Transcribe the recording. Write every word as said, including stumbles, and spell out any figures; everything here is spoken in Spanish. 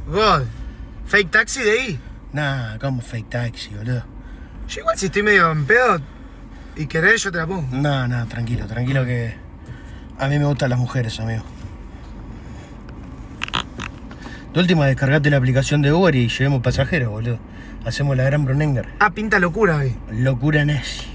God. ¿Fake taxi de ahí? Nah, como fake taxi, boludo. Yo igual si estoy medio en pedo y querés, yo te la pongo. No, no, tranquilo, tranquilo que a mí me gustan las mujeres, amigo. De última, descargate la aplicación de Uber y llevemos pasajeros, boludo. Hacemos la gran Brunenger. Ah, pinta locura ahí. Locura nazi.